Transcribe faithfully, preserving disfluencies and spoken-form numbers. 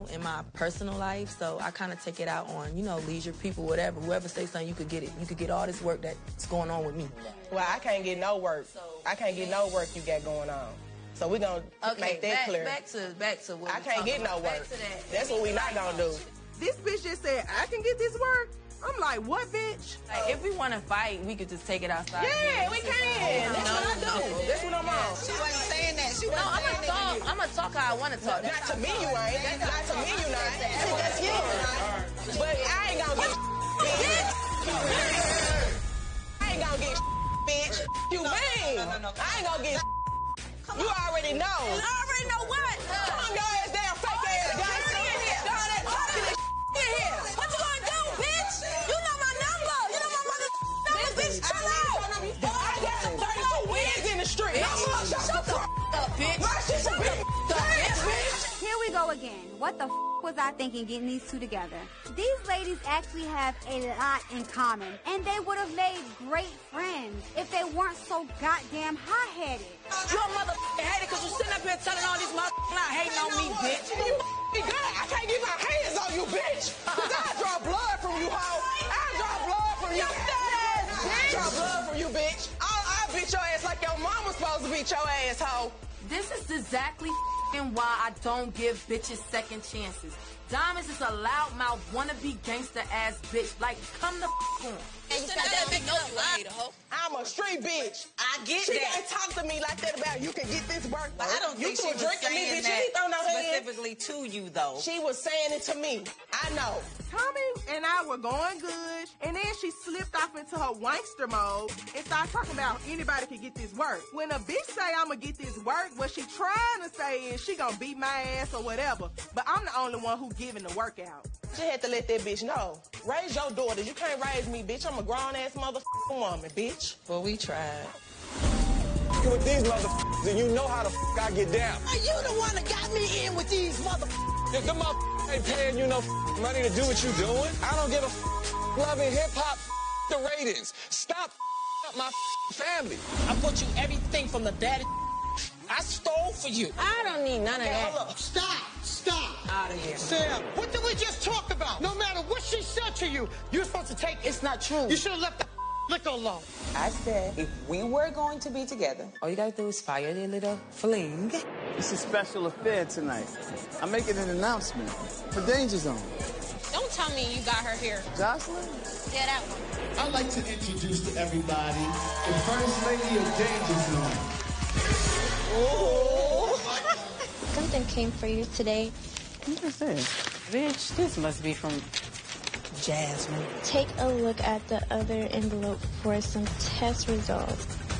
in my personal life, so I kind of take it out on, you know, leisure people, whatever. Whoever say something, you could get it. You could get all this work that's going on with me. Well, I can't get no work. I can't get no work you got going on. So we're going to okay, make that back, clear. Back to, back to what I can't get no work. That. That's what we not going to do. This bitch just said, I can get this work? I'm like, what, bitch? Like, if we want to fight, we could just take it outside. Yeah, we can. That's no, what I do. No. That's what I'm on. She wasn't saying that. She no, I'm going to talk. I'm going to talk how I want to talk. Not to me, you ain't. That's not to me, you not. See, that's you. But I ain't going to get bitch. I ain't going to get bitch. You mean? I ain't going to get you already know. You already know what? Calm your ass down, fake ass guys. Y'all that talking this in here. What you gonna do, bitch? You know my number. You know my mother number, bitch. Chill out. I got some thirty-two wigs in the street. Bitch, shut the up, bitch. Shut the bitch. Here we go again. What the f was I thinking getting these two together? These ladies actually have a lot in common, and they would have made great friends if they weren't so goddamn hot-headed. You're a motherfucking hater because you're sitting up here telling all these motherfuckers not hating on me, bitch. You be good. I can't get my hands on you, bitch. Cause I draw blood from you, hoe. I draw blood from you. I draw blood from you, bitch. I'll, I'll beat your ass like your mama's supposed to beat your ass, hoe. This is exactly why I don't give bitches second chances. Diamonds is a loudmouth, wannabe gangster-ass bitch. Like, come the f*** on. And you said that make know you a hater, ho. I'm a street bitch. I get she that. She can't talk to me like that about you can get this work. But I don't you think she was saying me, bitch. that You no specifically to you, though. She was saying it to me. I know. Tommy and I were going good, and then she slipped off into her wankster mode and started talking about anybody can get this work. When a bitch say I'ma get this work, what she trying to say is she gonna beat my ass or whatever. But I'm the only one who giving the work out. She had to let that bitch know. Raise your daughters. You can't raise me, bitch. I'm a grown-ass motherfucking woman, bitch. Well, we tried. With these motherfuckers, and you know how the f I get down. Are you the one that got me in with these motherfuckers? If the motherfuckers ain't paying you no money to do what you doing, I don't give a f loving hip-hop the ratings. Stop up my family. I bought you everything from the daddy I stole for you. I don't need none of that. Hold up. Stop. Stop. Out of here. Sam, what did we just talk about? No matter what she said to you, you're supposed to take it. It's not true. You should have left the liquor alone. I said if we were going to be together, all you gotta do is fire their little fling. It's a special affair tonight. I'm making an announcement for Danger Zone. Don't tell me you got her here. Jocelyn? Yeah, that one. I'd like to introduce to everybody the First Lady of Danger Zone. Oh. Something came for you today. What is this? Bitch, this must be from Jasmine. Take a look at the other envelope for some test results.